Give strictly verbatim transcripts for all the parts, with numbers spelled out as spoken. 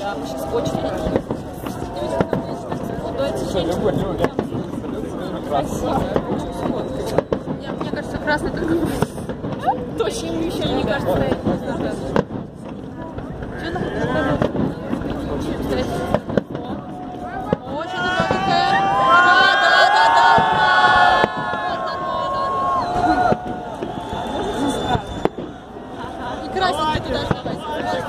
Сейчас очередь. Красиво. Мне, мне кажется, красный только точно еще не кажется. Очень новенькая. Да, да, да. И красненький туда же давайте.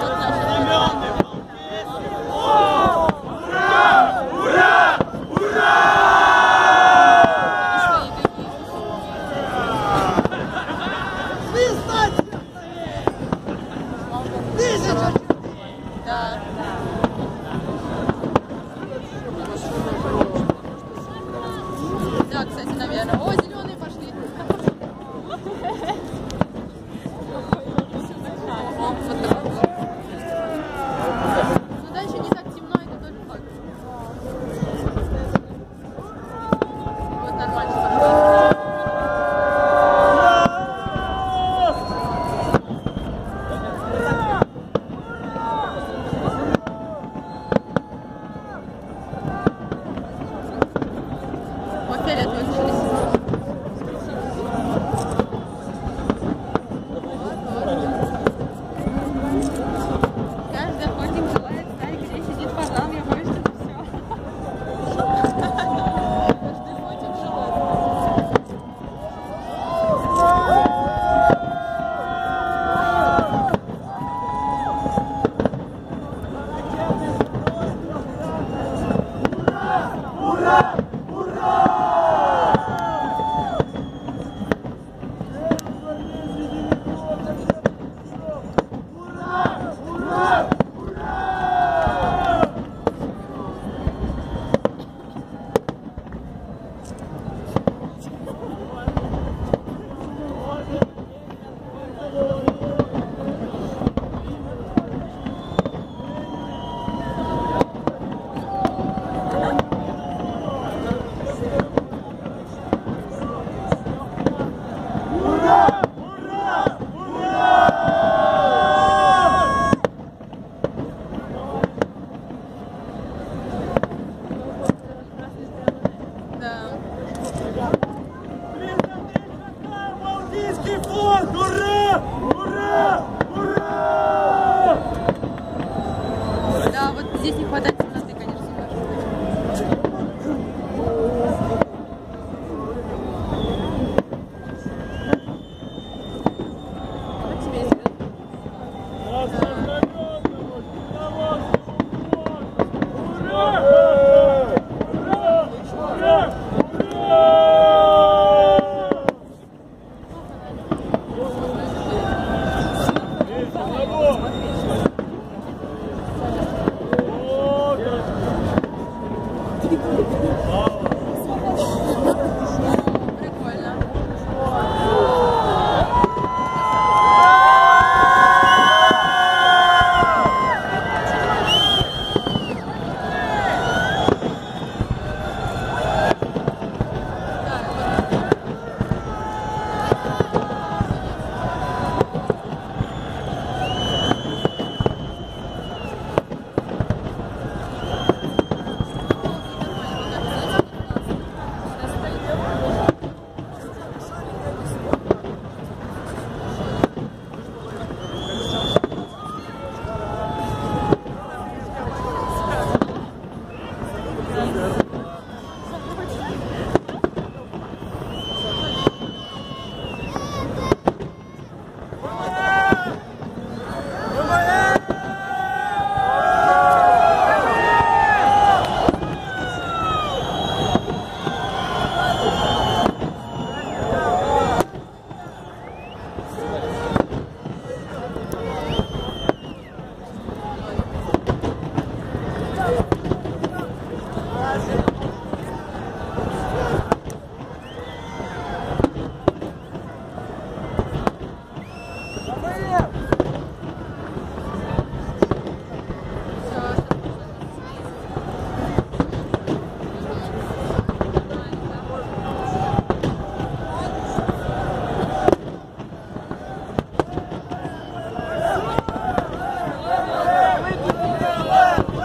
Да, кстати, наверное. О, зеленые пошли. Ну дальше не так темно, это только факт. Вот нормально. Ура! Ура! Ура! Да, вот здесь не хватает темноты, конечно, немножко. Вот тебе идет. Ура!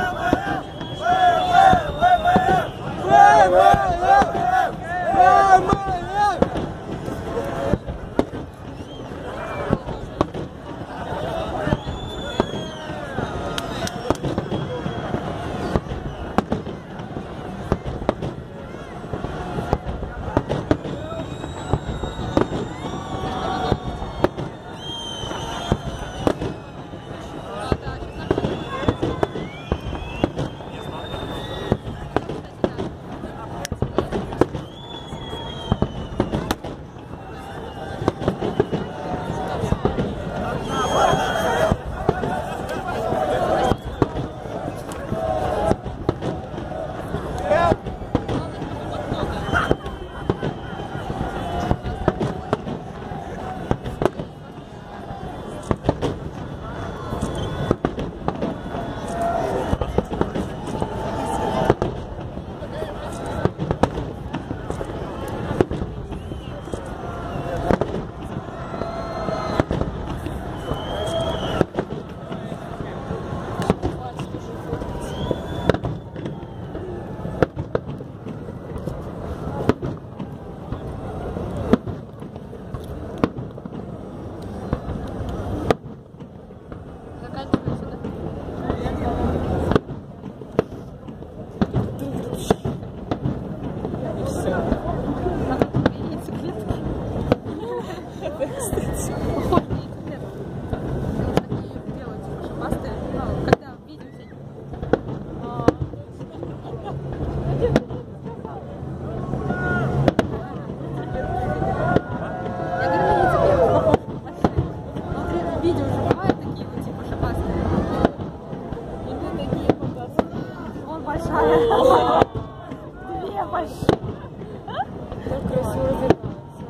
большая. Две большие. Так красиво развивается.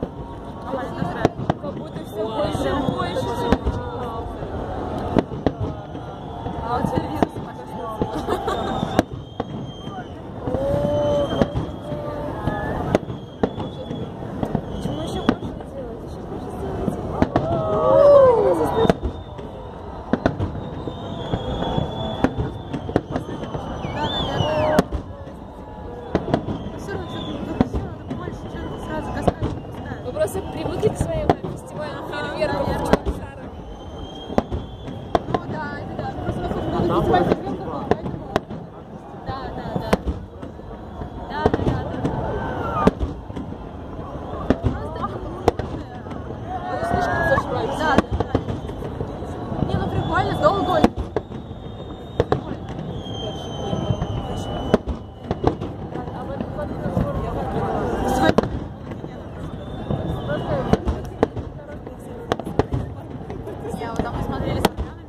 Как будто все больше и больше. А вот теперь вирус пошли. Почему еще больше не делать? Еще больше сделайте. Да, наверное. Все равно что-то все надо больше, что-то сразу каскадом пускаем. Вы просто привыкли к своим фестивалям фейерверков в Чебоксарах. Ну да, это да. Просто у нас тут много фестивалей фейерверков, поэтому... Да, да, да. Да, да, да, да. Просто они похожие. Они слишком зажрались. Да, да, да. Не, ну прикольно, долго. А в этом году тоже я выбрала. Я вот там мы смотрели с Армянами,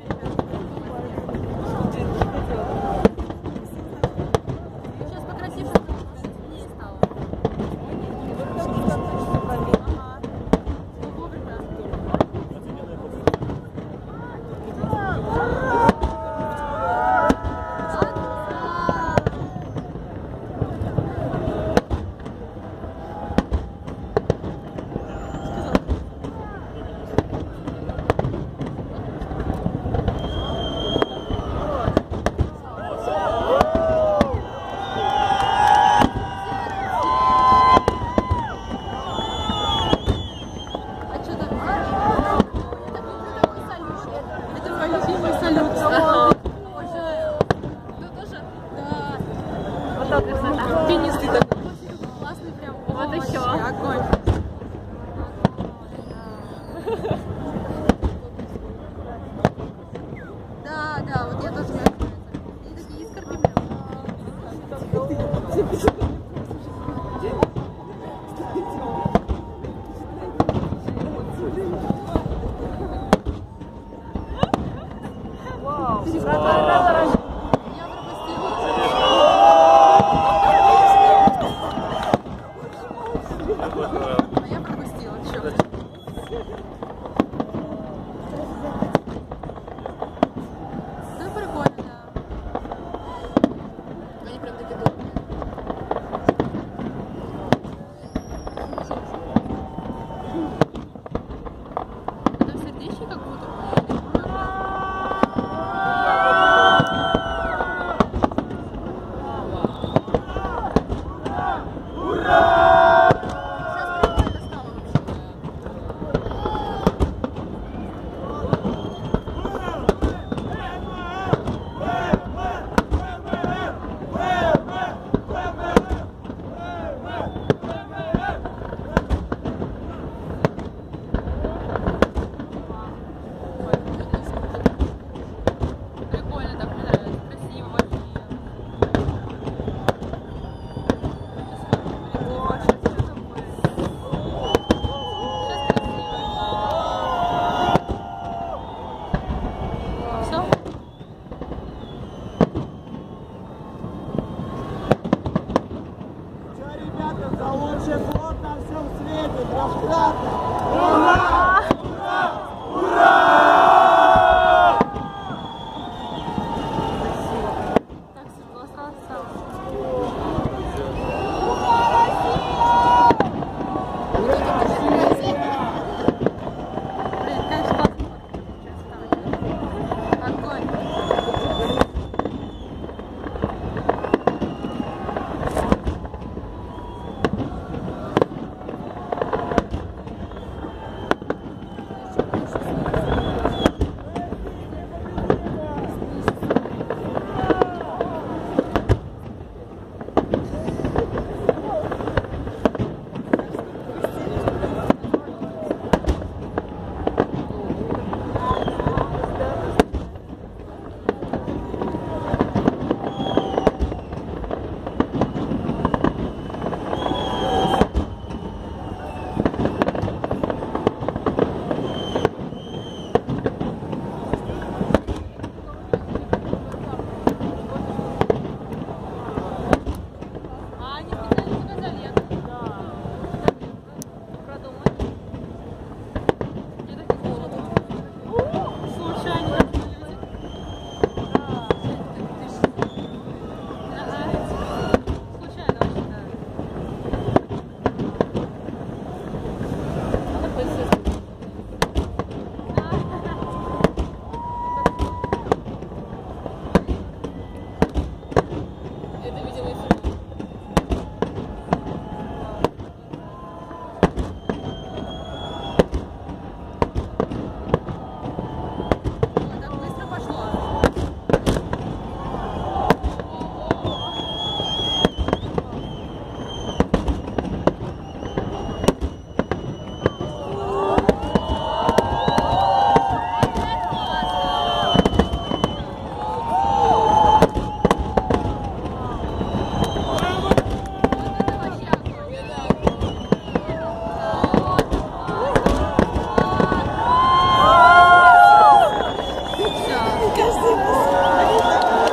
сейчас покрасивше не стало. Ага. Ну, вовремя. А что там? Это был такой салют. Это мой любимый салют. Обожаю. Ты тоже? Да. Вот так красота. Пенистый такой.